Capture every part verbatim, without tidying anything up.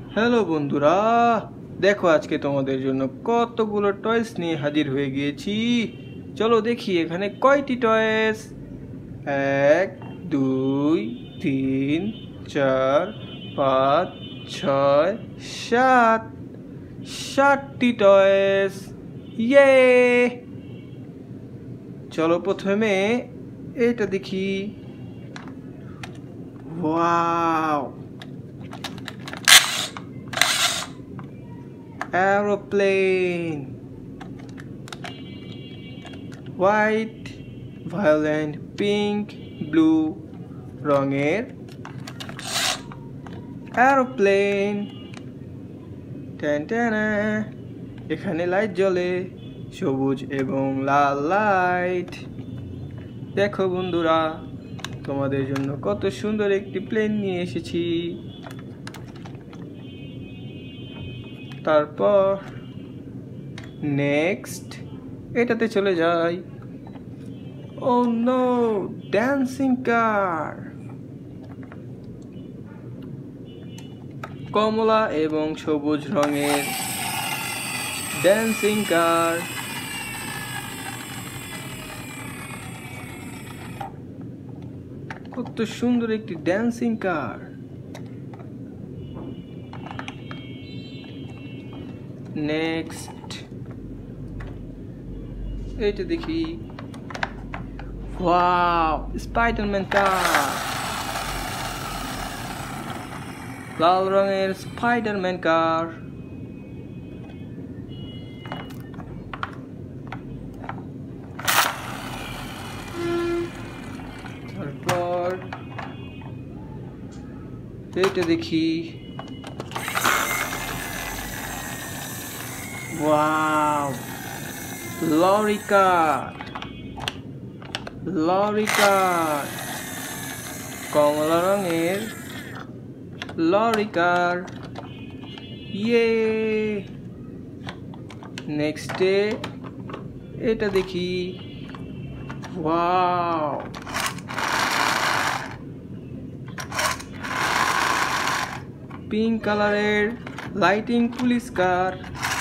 Hello বন্ধুরা, দেখো আজকে তোমাদের জন্য কতগুলো টয়েস নিয়ে হাজির হয়ে গিয়েছি। চলো দেখি এখানে কয়টি টয়েস। এক, দুই, তিন, চার, পাঁচ, ছয়, সাত। সাতটি টয়েস। ইয়ে! চলো প্রথমে এটা দেখি। Wow! Aeroplane, white, violet, pink, blue রঙের aeroplane। টেন টেন, এখানে লাইট জ্বলে, সবুজ এবং লাল লাইট। দেখো বন্ধুরা, তোমাদের জন্য কত সুন্দর একটি প্লেন নিয়ে এসেছি। তারপর নেক্সট এটাতে চলে যাই। ও নো, ড্যান্সিং কার। কমলা এবং সবুজ রঙের ড্যান্সিং কার। কত সুন্দর একটি ড্যান্সিং কার। নেক্সট এইটা দেখি। ওয়াও, স্পাইডারম্যান কার। লাল রঙের স্পাইডারম্যান কার। তারপর এইটা দেখি। Wow, lorry car. Lorry car, কমলা রঙের লরি কার। ইয়ে! নেক্সটে এটা দেখি। ওয়াও, পিঙ্ক কালারের লাইটিং পুলিশ কার।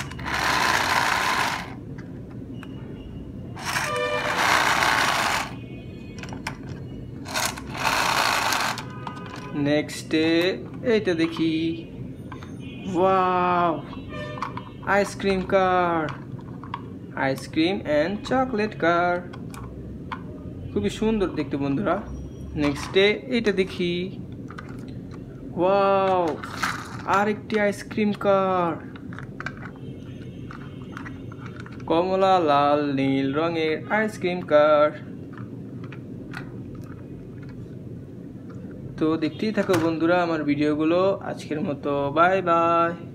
নেক্সটে এইটা দেখি। Wow, ice cream car. Ice cream and chocolate car. খুবই সুন্দর দেখতে বন্ধুরা। নেক্সটে এইটা দেখি। ওয়াও, আরেকটি আইসক্রিম কার। কমলা, লাল, নীল রঙের আইসক্রিম কার। তো দেখতেই থাকো বন্ধুরা আমার ভিডিওগুলো। আজকের মতো বাই বাই।